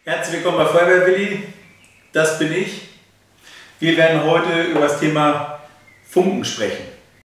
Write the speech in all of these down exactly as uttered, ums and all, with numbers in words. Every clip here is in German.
Herzlich willkommen bei Feuerwehr Willi, das bin ich. Wir werden heute über das Thema Funken sprechen.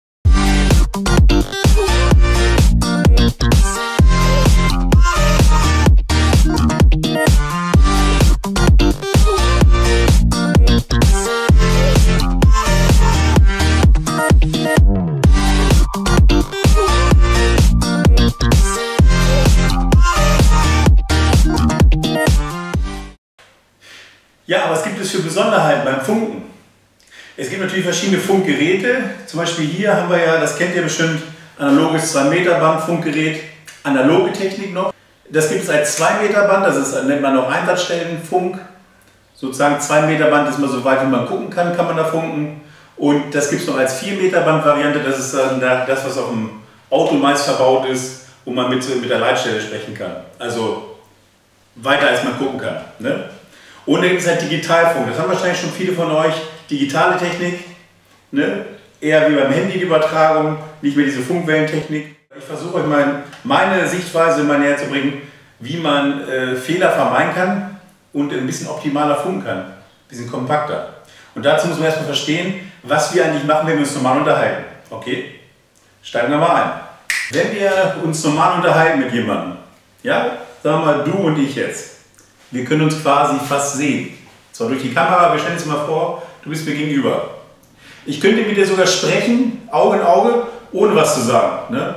Ja, aber was gibt es für Besonderheiten beim Funken? Es gibt natürlich verschiedene Funkgeräte. Zum Beispiel hier haben wir ja, das kennt ihr bestimmt, analoges zwei Meter Band Funkgerät, analoge Technik noch. Das gibt es als zwei Meter Band, das ist, nennt man auch Einsatzstellenfunk. Sozusagen zwei Meter Band ist man so weit, wie man gucken kann, kann man da funken. Und das gibt es noch als vier Meter Band Variante, das ist dann das, was auf dem Auto meist verbaut ist, wo man mit, mit der Leitstelle sprechen kann. Also weiter, als man gucken kann. Ne? Und dann gibt es halt Digitalfunk, das haben wahrscheinlich schon viele von euch, digitale Technik, ne? Eher wie beim Handy die Übertragung, nicht mehr diese Funkwellentechnik. Ich versuche euch mal meine Sichtweise mal näher zu bringen, wie man äh, Fehler vermeiden kann und ein bisschen optimaler funken kann, ein bisschen kompakter. Und dazu müssen wir erstmal verstehen, was wir eigentlich machen, wenn wir uns normal unterhalten. Okay, steigen wir mal ein. Wenn wir uns normal unterhalten mit jemandem, ja, sagen wir mal du und ich jetzt, wir können uns quasi fast sehen. Zwar durch die Kamera, wir stellen uns mal vor, du bist mir gegenüber. Ich könnte mit dir sogar sprechen, Auge in Auge, ohne was zu sagen. Ne?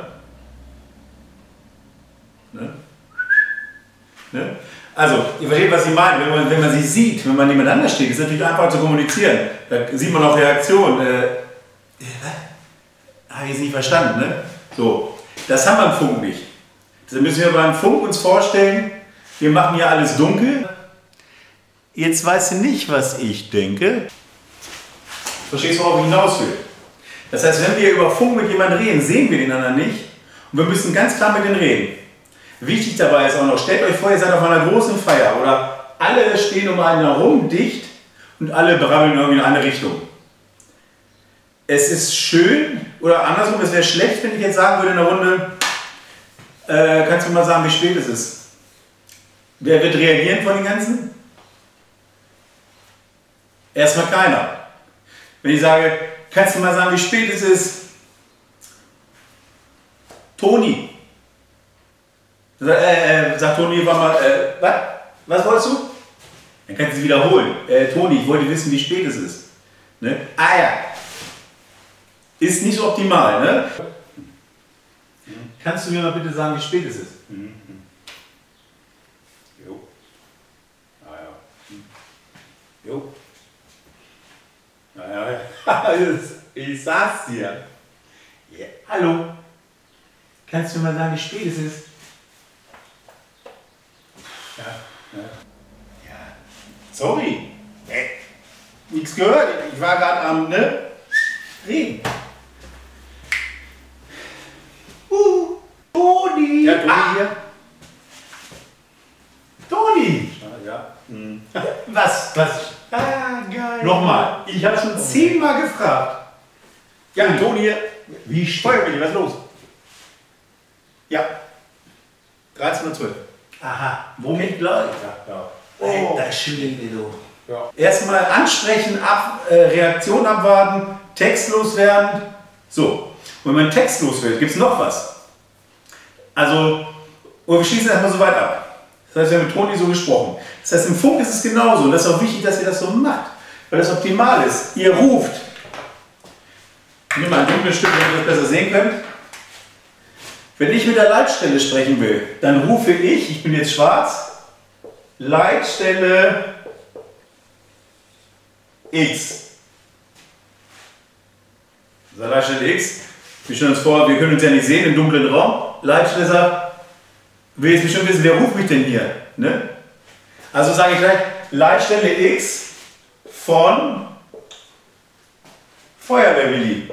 Ne? Ne? Also, ihr versteht, was ich meine. Wenn man, wenn man sich sieht, wenn man nebeneinander steht, ist es natürlich einfach zu kommunizieren. Da sieht man auch Reaktionen. Äh, habe ich es nicht verstanden. Ne? So, das haben wir im Funk nicht. Deshalb müssen wir beim Funk uns vorstellen, wir machen hier alles dunkel. Jetzt weißt du nicht, was ich denke. Verstehst du, worauf ich hinaus will? Das heißt, wenn wir über Funk mit jemandem reden, sehen wir den anderen nicht. Und wir müssen ganz klar mit denen reden. Wichtig dabei ist auch noch, stellt euch vor, ihr seid auf einer großen Feier oder alle stehen um einen herum dicht und alle brabbeln irgendwie in eine Richtung. Es ist schön, oder andersrum, es wäre schlecht, wenn ich jetzt sagen würde in der Runde, äh, kannst du mal sagen, wie spät es ist? Wer wird reagieren von den Ganzen? Erstmal keiner. Wenn ich sage, kannst du mal sagen, wie spät es ist? Toni. Äh, äh, sagt Toni, war mal, äh, was? Was wolltest du? Dann kannst du es wiederholen. Äh, Toni, ich wollte wissen, wie spät es ist. Ne? Ah ja. Ist nicht so optimal, ne? Kannst du mir mal bitte sagen, wie spät es ist? Mhm. Jo. Ah ja. Jo. Naja, ich sag's dir. Yeah. Hallo. Kannst du mir mal sagen, wie spät es ist? Ja. Ja. Ja. Sorry. Äh, nichts gehört. Ich war gerade am, ne? Reden. Uh. Toni. Ja, Toni ah. hier. Toni. Ja. Hm. Was? Was? Ah, geil. Nochmal. Ich habe schon zehnmal gefragt. Ja, hm. Toni hier. Wie steuert mich? Was ist los? Ja. dreizehn Uhr zwölf. Aha. Womit gleich? Ja, ja. Oh. Alter Schwede, du. Ja. Erstmal ansprechen, ab, äh, Reaktion abwarten, textlos werden. So. Und wenn man textlos wird, gibt es noch was. Also, wir schließen erstmal so weit ab. Das heißt, wir haben mit Toni so gesprochen. Das heißt, im Funk ist es genauso. Und das ist auch wichtig, dass ihr das so macht. Weil das optimal ist. Ihr ruft. Ich nehme mal ein dunkles Stück, damit ihr das besser sehen könnt. Wenn ich mit der Leitstelle sprechen will, dann rufe ich, ich bin jetzt schwarz, Leitstelle X. Das ist Leitstelle X. Wir stellen uns vor, wir können uns ja nicht sehen im dunklen Raum. Leitstelle sagt, will jetzt bestimmt wissen, wer ruft mich denn hier? Ne? Also sage ich gleich Leitstelle X von Feuerwehr Willi.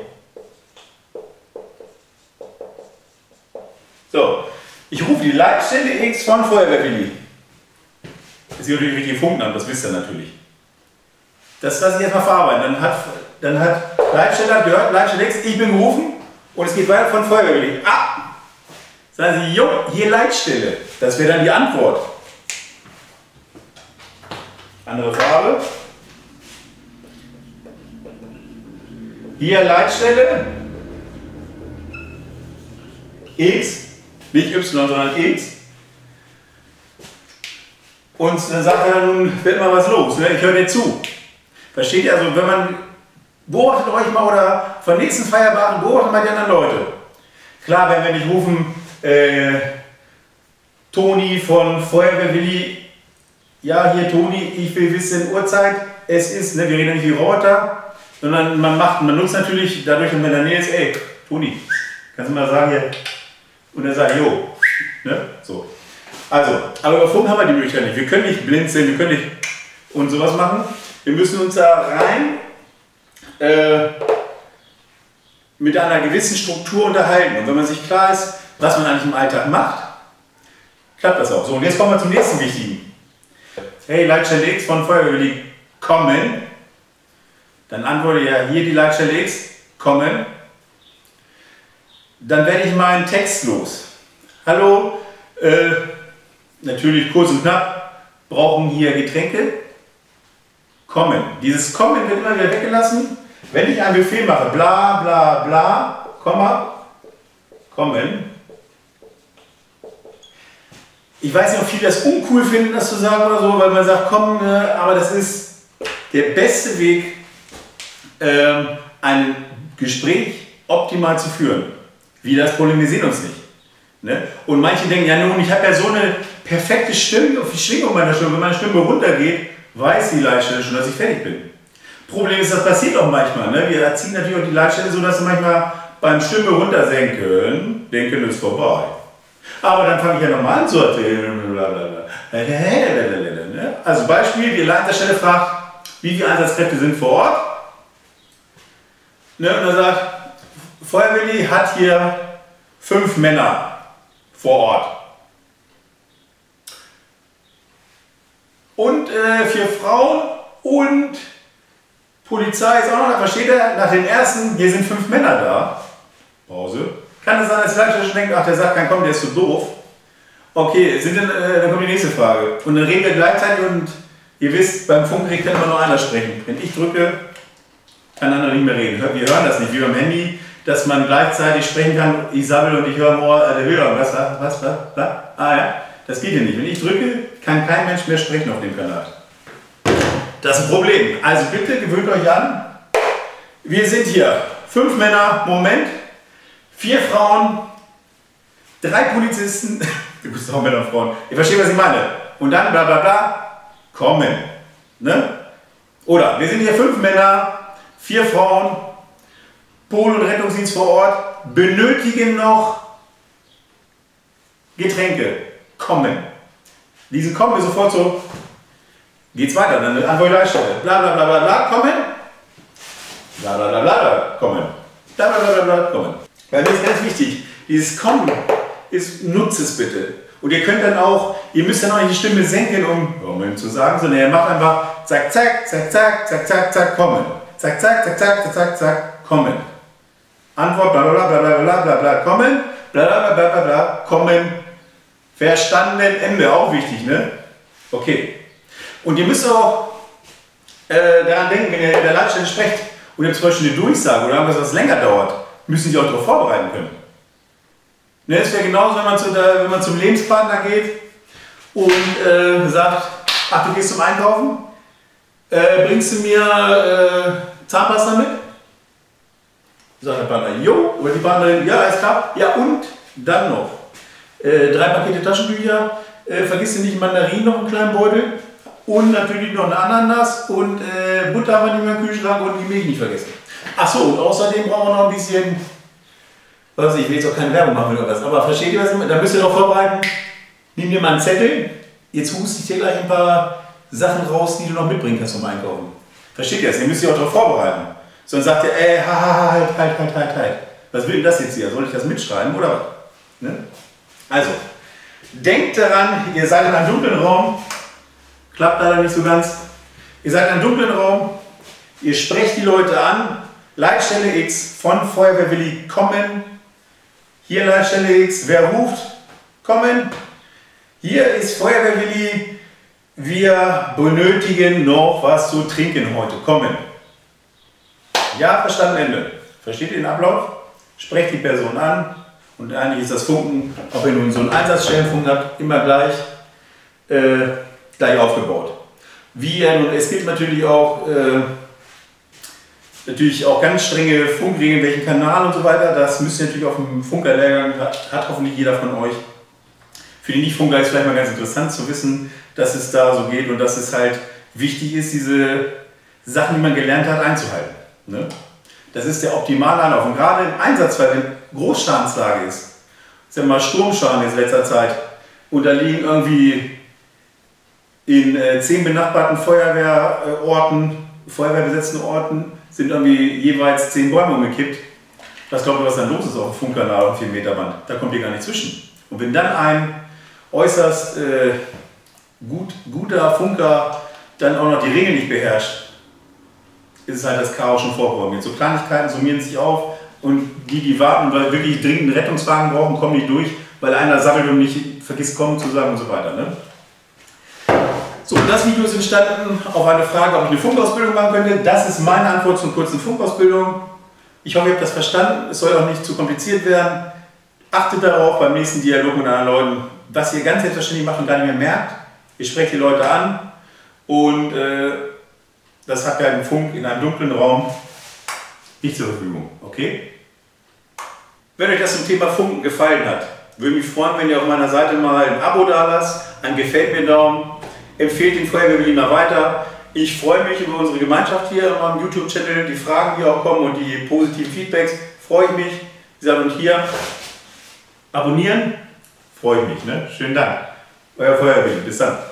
So, ich rufe die Leitstelle X von Feuerwehr Willi. Das ist natürlich richtig Funken, das wisst ihr natürlich. Das lasse ich erstmal verarbeiten. Dann hat, dann hat Leitstelle gehört, Leitstelle X, ich bin gerufen und es geht weiter von Feuerwehr Willi. Ah! Sagen Sie, jo, hier Leitstelle. Das wäre dann die Antwort. Andere Farbe. Hier Leitstelle. X. Nicht Y, sondern X. Und dann sagt er, nun wird mal was los. Ne? Ich höre dir zu. Versteht ihr? Also wenn man, beobachtet euch mal oder von nächsten Feierabend beobachtet mal die anderen Leute. Klar, wenn wir nicht rufen, äh, Toni von Feuerwehr Willi, ja hier Toni, ich will wissen, Uhrzeit, es ist, ne, wir reden ja nicht wie Roboter, sondern man macht, man nutzt natürlich dadurch, wenn man in der Nähe ist, ey, Toni, kannst du mal sagen hier, und er sagt, jo, ne, so. Also, aber über Funk haben wir die Möglichkeit nicht. Wir können nicht blinzeln, wir können nicht und sowas machen. Wir müssen uns da rein äh, mit einer gewissen Struktur unterhalten. Und wenn man sich klar ist, was man eigentlich im Alltag macht, klappt das auch. So, und jetzt kommen wir zum nächsten Wichtigen. Hey, Leitstelle X von Feuerwehr Willi, kommen. Dann antworte ja hier die Leitstelle X, kommen. Dann werde ich meinen Text los. Hallo, äh, natürlich kurz und knapp, brauchen hier Getränke. Kommen. Dieses Kommen wird immer wieder weggelassen. Wenn ich einen Befehl mache, bla bla bla, Komma, kommen. Ich weiß nicht, ob viele das uncool finden, das zu sagen oder so, weil man sagt, komm, aber das ist der beste Weg, ähm, ein Gespräch optimal zu führen. Wie das Problem, wir sehen uns nicht. Ne? Und manche denken, ja nun, ich habe ja so eine perfekte Stimme, auf die Schwingung meiner Stimme. Wenn meine Stimme runtergeht, weiß die Leitstelle schon, dass ich fertig bin. Problem ist, das passiert auch manchmal. Ne? Wir erziehen natürlich auch die Leitstelle so, dass sie manchmal beim Stimme runtersenken, denken, es ist vorbei. Aber dann fange ich ja nochmal an zu erzählen. Also Beispiel, die Leitstelle fragt, wie viele Einsatzkräfte sind vor Ort? Ne? Und er sagt, Feuerwehr Willi hat hier fünf Männer vor Ort. Und äh, vier Frauen und Polizei ist auch noch da. Versteht er? Nach den ersten, hier sind fünf Männer da. Pause. Kann es sein, dass die Leitstelle schon denkt, ach, der sagt kein Komm, der ist so doof. Okay, sind denn, äh, dann kommt die nächste Frage. Und dann reden wir gleichzeitig und ihr wisst, beim Funkgerät kann immer nur einer sprechen. Wenn ich drücke, kann einer nicht mehr reden. Wir hören das nicht, wie beim Handy, dass man gleichzeitig sprechen kann. Ich sabbel und ich höre im Ohr, äh, der will was, was, was, was, was? Ah ja, das geht hier nicht. Wenn ich drücke, kann kein Mensch mehr sprechen auf dem Kanal. Das ist ein Problem. Also bitte gewöhnt euch an. Wir sind hier fünf Männer, Moment, vier Frauen, drei Polizisten, du bist auch Männer und Frauen, ihr versteht, was ich meine. Und dann bla bla bla, kommen. Ne? Oder wir sind hier fünf Männer, vier Frauen, Pol- und Rettungsdienst vor Ort, benötigen noch Getränke, kommen. Diese kommen wir sofort so, geht's weiter, dann Antwort Leitstelle, bla bla bla bla bla, kommen, bla bla bla bla, kommen, bla bla bla bla, kommen. Weil mir ist ganz wichtig, dieses Kommen, ist, nutzt es bitte. Und ihr könnt dann auch, ihr müsst dann auch nicht die Stimme senken, um Moment zu sagen, sondern ihr macht einfach zack, zack, zack, zack, zack, zack, zack, kommen. Zack, zack, zack, zack, zack, zack, zack, kommen. Antwort, bla bla bla bla bla bla bla, kommen, bla bla bla bla bla, kommen. Verstanden, Ende, auch wichtig, ne? Okay. Und ihr müsst auch äh, daran denken, wenn ihr in der Leitstelle sprecht und ihr habt zum Beispiel eine Durchsage oder irgendwas, was länger dauert, müssen Sie auch darauf vorbereiten können. Ne, es wäre genauso, wenn man, zu der, wenn man zum Lebenspartner geht und äh, sagt, ach, du gehst zum Einkaufen, äh, bringst du mir äh, Zahnpasta mit? Sagt der Partner, jo, oder die Partnerin, ja, alles klar, ja und dann noch äh, drei Pakete Taschentücher, äh, vergiss dir nicht Mandarinen noch einen kleinen Beutel und natürlich noch eine Ananas und äh, Butter haben wir nicht mehr im Kühlschrank und die Milch nicht vergessen. Achso, und außerdem brauchen wir noch ein bisschen, was ich will jetzt auch keine Werbung machen oder was, aber versteht ihr was? Da müsst ihr darauf vorbereiten, nimm dir mal einen Zettel, jetzt huste ich dir gleich ein paar Sachen raus, die du noch mitbringen kannst zum Einkaufen. Versteht ihr das? Ihr müsst euch auch darauf vorbereiten. Sonst sagt ihr, ey, haha, halt, halt, halt, halt, halt. Was will denn das jetzt hier? Soll ich das mitschreiben oder was? Ne? Also, denkt daran, ihr seid in einem dunklen Raum, klappt leider nicht so ganz. Ihr seid in einem dunklen Raum, ihr sprecht die Leute an, Leitstelle X von Feuerwehr Willi, kommen. Hier Leitstelle X, wer ruft? Kommen. Hier ist Feuerwehr Willi, Wir benötigen noch was zu trinken heute. Kommen. Ja, verstanden, Ende. Versteht ihr den Ablauf? Sprecht die Person an und eigentlich ist das Funken, ob ihr nun so einen Einsatzstellenfunken habt, immer gleich, äh, gleich aufgebaut. Wie, und es gibt natürlich auch, äh, natürlich auch ganz strenge Funkregeln, welchen Kanal und so weiter. Das müsst ihr natürlich auf dem Funkerlehrgang, hat, hat hoffentlich jeder von euch. Für die Nicht-Funker ist vielleicht mal ganz interessant zu wissen, dass es da so geht und dass es halt wichtig ist, diese Sachen, die man gelernt hat, einzuhalten. Ne? Das ist der optimale Anlauf. Und gerade im Einsatzfall, wenn Großschadenslage ist, ist ja mal Sturmschaden in letzter Zeit, und da liegen irgendwie in äh, zehn benachbarten Feuerwehrorten, feuerwehrbesetzten Orten, sind irgendwie jeweils zehn Bäume umgekippt. Was glaubt ihr, was dann los ist auf dem Funkkanal auf vier Meter Band? Da kommt ihr gar nicht zwischen. Und wenn dann ein äußerst äh, gut, guter Funker dann auch noch die Regeln nicht beherrscht, ist es halt das Chaos schon vorprogrammiert. So Kleinigkeiten summieren sich auf und die, die warten, weil wirklich dringend einen Rettungswagen brauchen, kommen nicht durch, weil einer sammelt und nicht vergisst kommen zu sagen und so weiter. Ne? So, das Video ist entstanden auf eine Frage, ob ich eine Funkausbildung machen könnte. Das ist meine Antwort zur kurzen Funkausbildung. Ich hoffe, ihr habt das verstanden. Es soll auch nicht zu kompliziert werden. Achtet darauf beim nächsten Dialog mit anderen Leuten, was ihr ganz selbstverständlich macht und gar nicht mehr merkt. Ihr sprecht die Leute an und äh, das hat ja im Funk in einem dunklen Raum nicht zur Verfügung. Okay? Wenn euch das zum Thema Funken gefallen hat, würde mich freuen, wenn ihr auf meiner Seite mal ein Abo da lasst, ein Gefällt mir Daumen, empfehlt den Feuerwehr Berliner weiter. Ich freue mich über unsere Gemeinschaft hier in meinem YouTube-Channel, die Fragen, die auch kommen und die positiven Feedbacks. Freue ich mich. Wie gesagt, und hier abonnieren, freue ich mich. Ne? Schönen Dank. Euer Feuerwehr. Bis dann.